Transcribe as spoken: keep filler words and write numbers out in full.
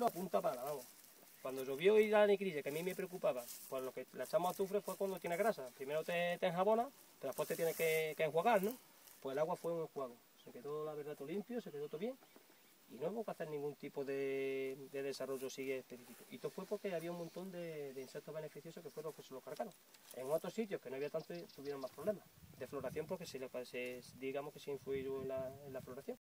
a punta pala, vamos. Cuando llovió y la anicrilla, que a mí me preocupaba, pues lo que le echamos azufre fue cuando tiene grasa. Primero te, te enjabona, pero después te tienes que, que enjuagar, ¿no? Pues el agua fue un enjuago. Se quedó, la verdad, todo limpio, se quedó todo bien. Y no hubo que hacer ningún tipo de, de desarrollo sigue específico. Y todo fue porque había un montón de, de insectos beneficiosos que fueron los que se lo cargaron. En otros sitios que no había tanto tuvieron más problemas de floración porque se, se, digamos que se influyó en la, en la floración.